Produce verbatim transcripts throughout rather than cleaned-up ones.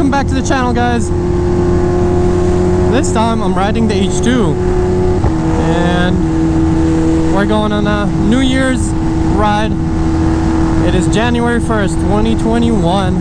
welcome back to the channel, guys. This time I'm riding the H two and we're going on a New Year's ride. It is January first, twenty twenty-one,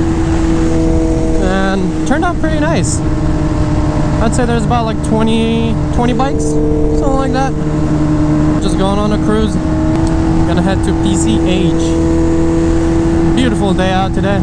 and turned out pretty nice. I'd say there's about like twenty, twenty bikes, something like that. Just going on a cruise. Gonna head to P C H. Beautiful day out today.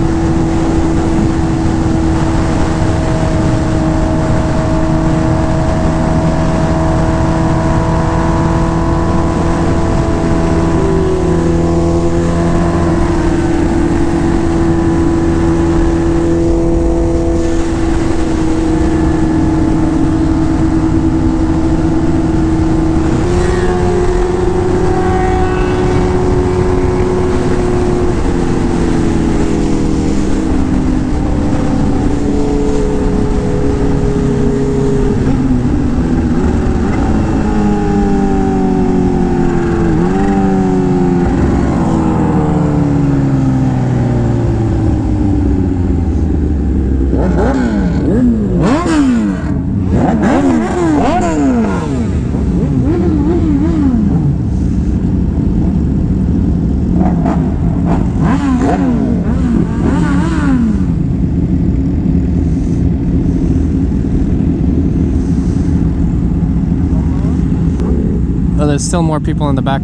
Oh, there's still more people in the back.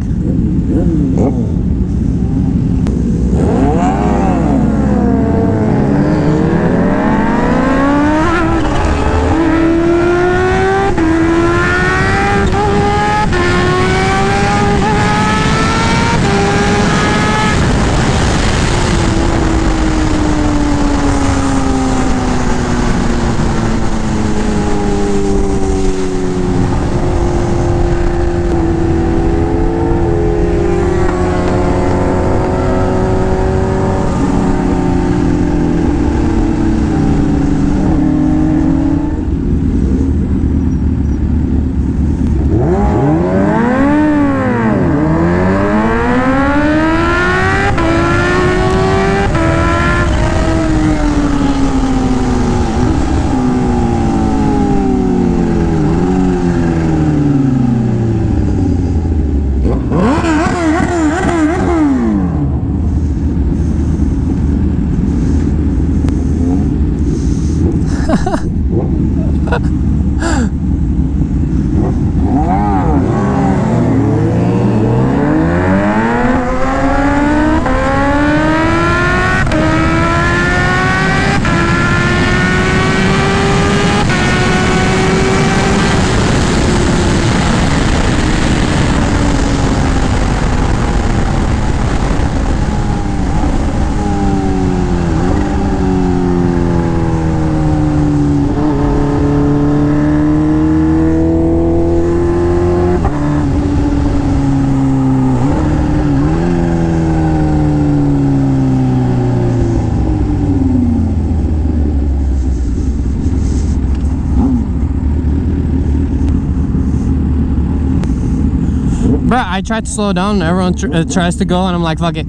Bruh, I tried to slow down, everyone tr uh, tries to go, and I'm like, fuck it.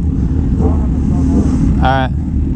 Alright.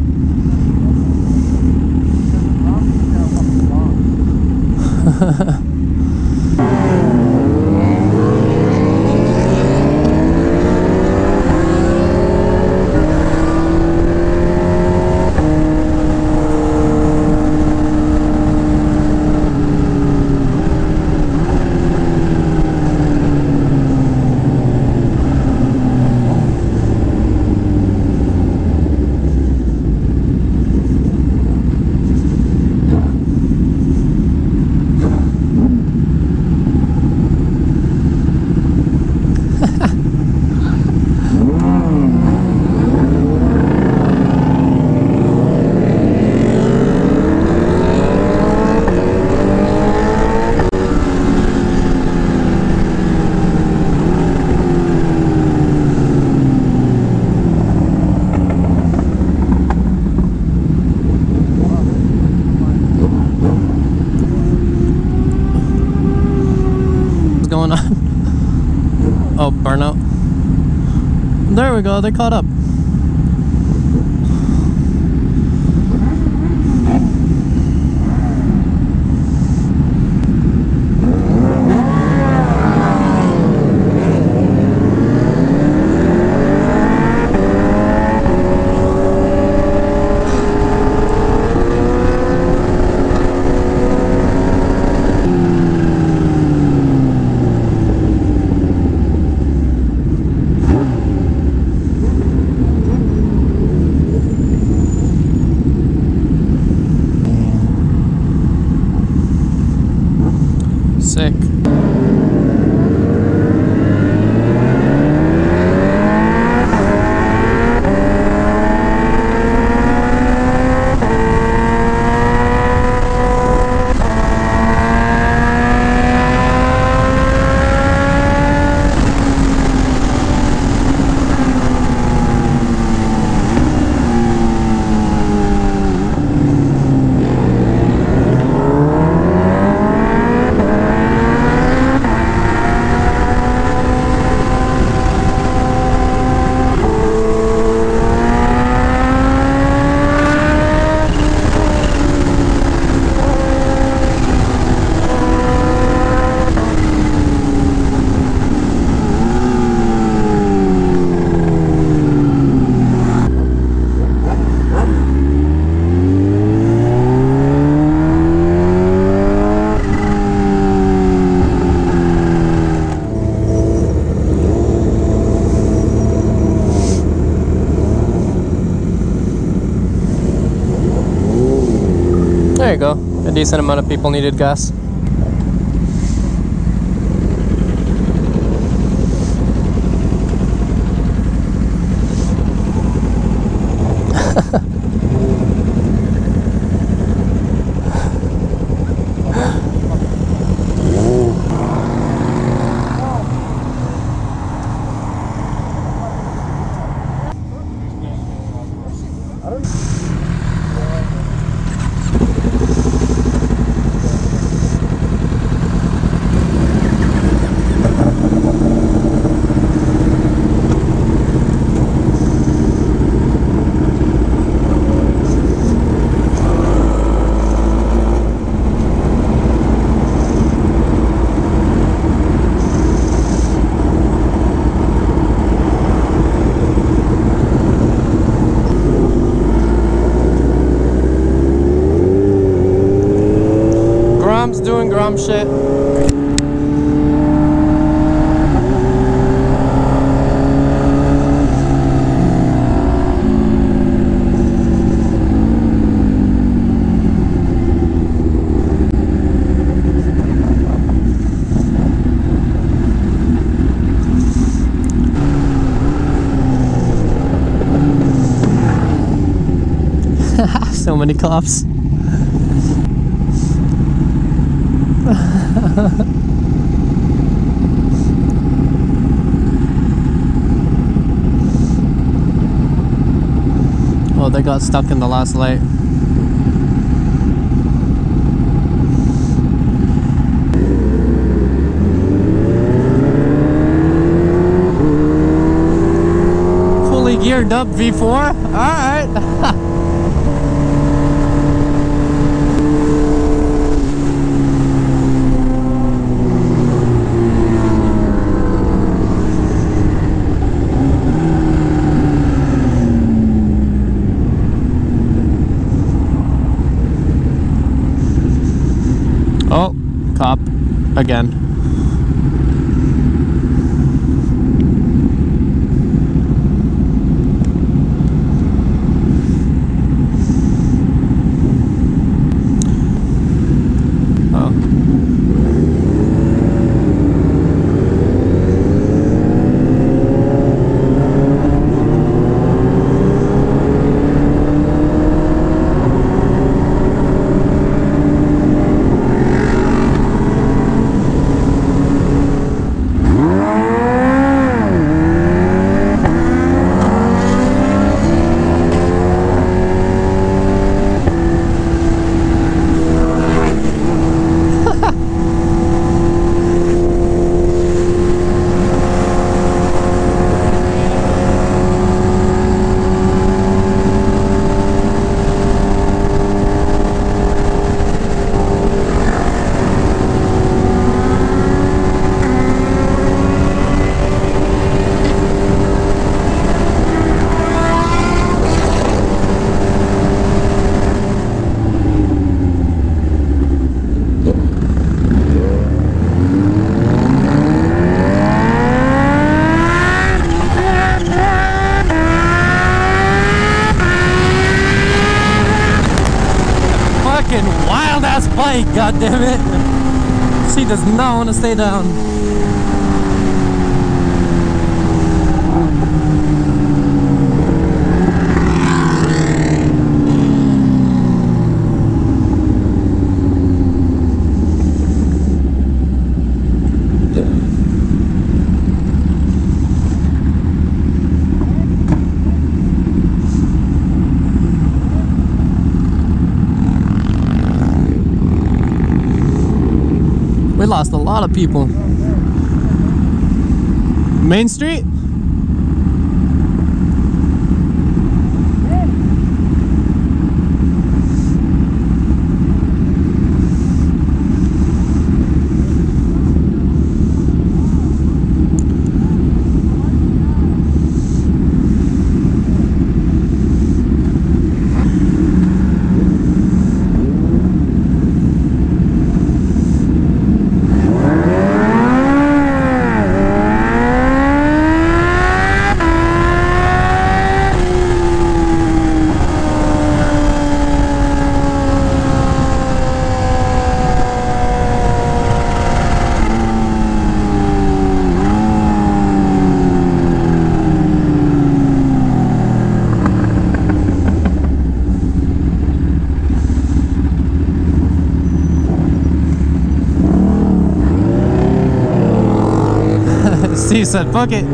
Oh, burnout. There we go, they caught up. There you go. A decent amount of people needed gas. Doing Grom shit. So many cops. Oh, they got stuck in the last light. Fully geared up V four? Alright. Oh, cop again. Oh. Wild ass bike, god damn it. She does not want to stay down. We lost a lot of people. Main Street? He said, fuck it.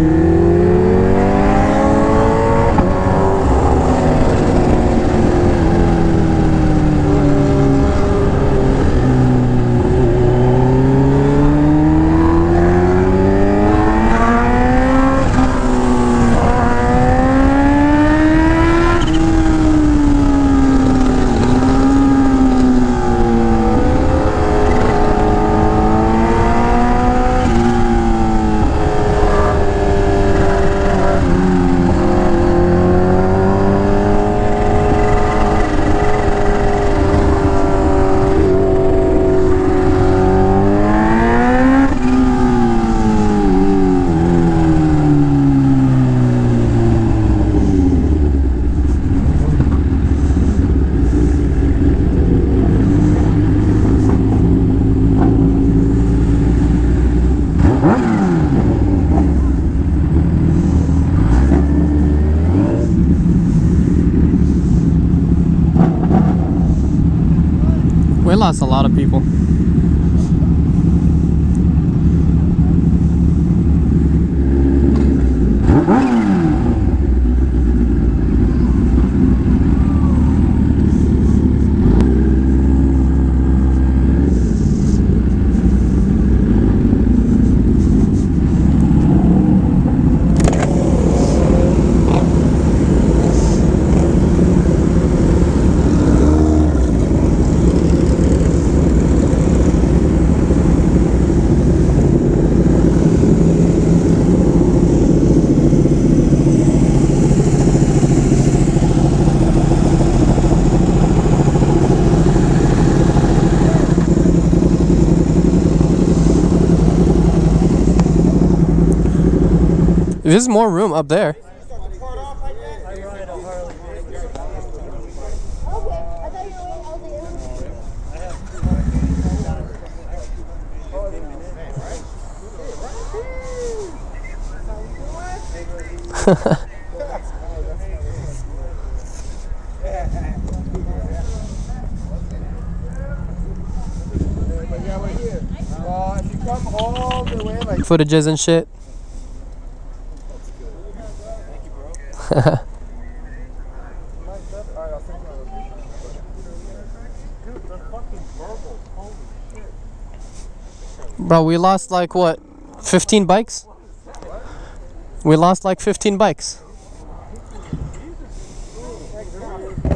We lost a lot of people. There's more room up there. Footages and shit. Bro, we lost like what? fifteen bikes? We lost like fifteen bikes.